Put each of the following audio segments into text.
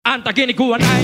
あんた気に食わない。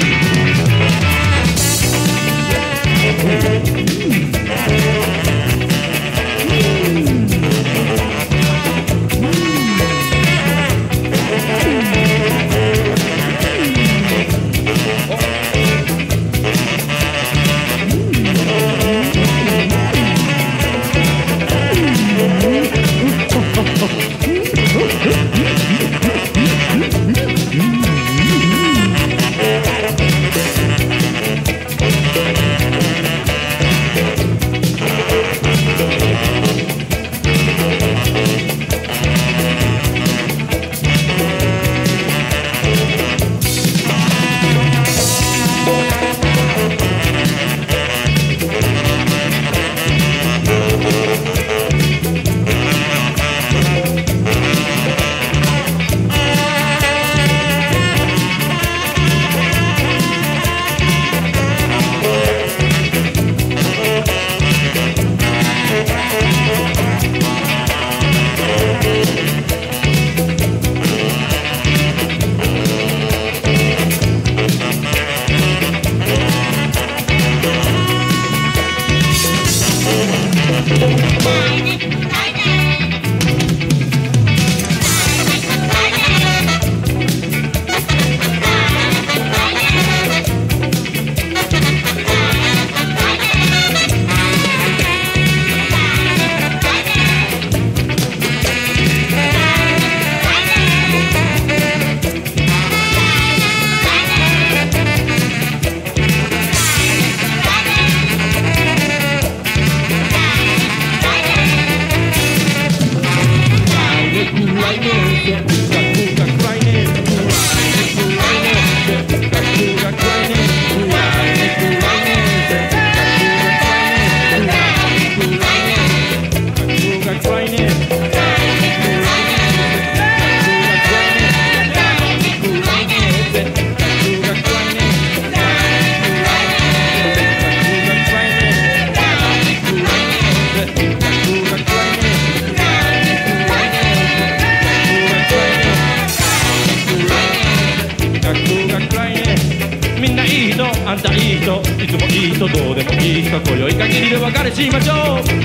あんたいい人、いつもいい人、どうでもいい人、今宵限りで別れしましょう。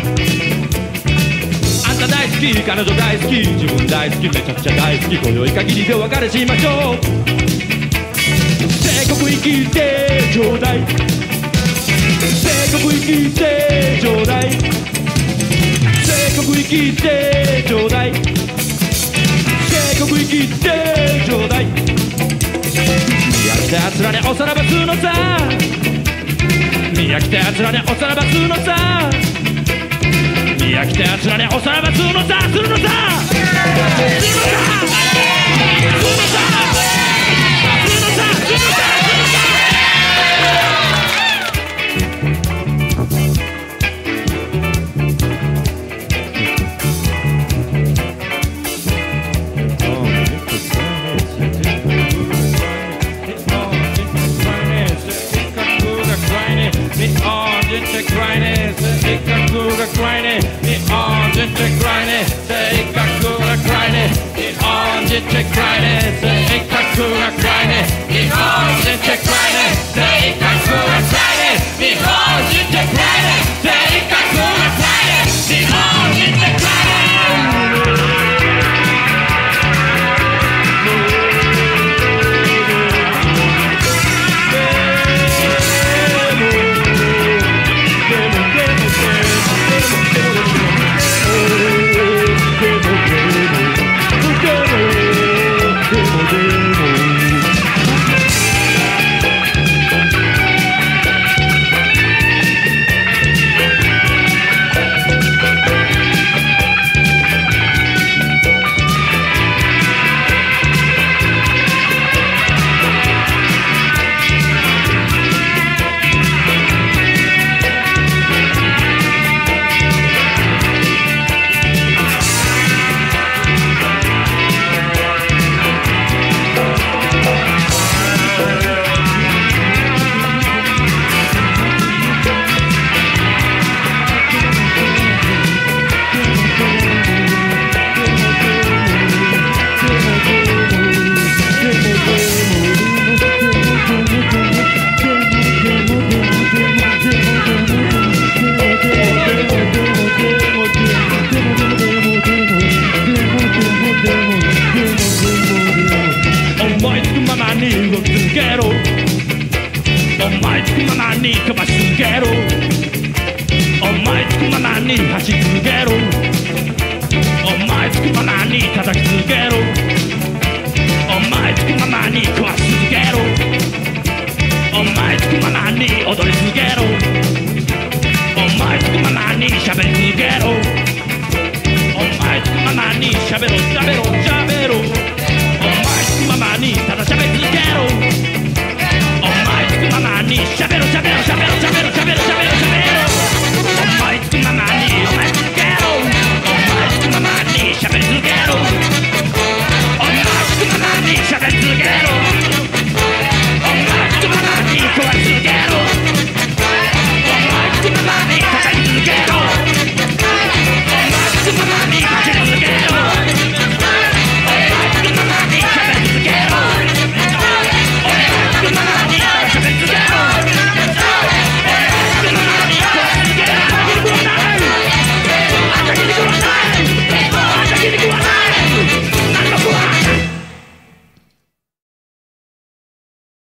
あんた大好き、彼女大好き、自分大好き、めちゃくちゃ大好き、今宵限りで別れしましょう。せっかく生きてちょうだい、せっかく生きてちょうだい、せっかく生きてちょうだい、せっかく生きてちょうだい。見飽きたやつらにおさらばすのさ、見飽きたやつらにおさらばすのさ、見飽きたやつらにおさらばすのさ、するのさ、するのさ、するのさ、するのさ、するのさ。Check right, けろ思いつくままに飛ばし続けろ思いつくままに走り続けろ思いつくままに叩き続けろ